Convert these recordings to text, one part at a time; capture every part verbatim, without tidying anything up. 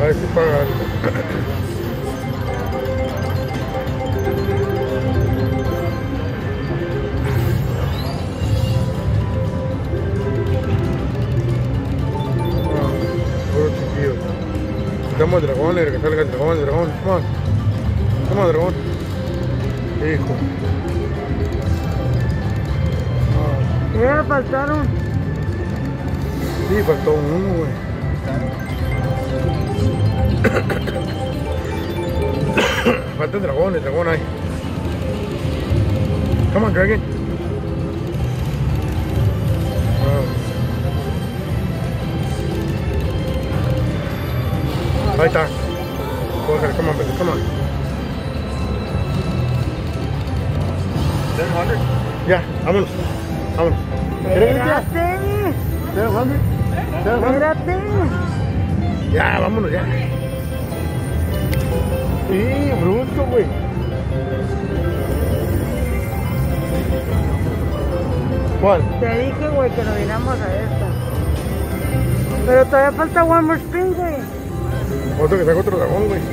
A ver si paga algo. Ah, puro chiquillo. Estamos dragones, que salga el dragón, el dragón. Come on. Come on, dragón. Hijo. Ya faltaron. Sí, faltó uno, güey. Falta el dragón, el dragón ahí. Come on, dragon. Wow. Ahí está. Cógele, come on, baby, come on. seven hundred? Ya, vámonos. Vámonos. Espérate. seven hundred? Espérate. Ya, vámonos ya. Sí, bruto, güey. ¿Cuál? Te dije, güey, que nos vinamos a esta. Pero todavía falta one more spin, güey. Otro que saca otro dragón, güey.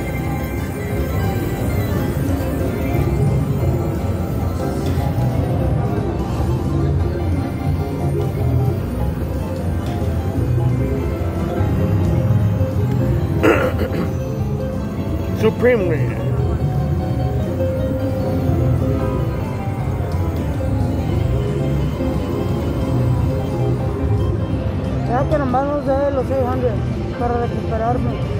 Supreme, güey. Ya que nomás nos dé los seiscientos para recuperarme.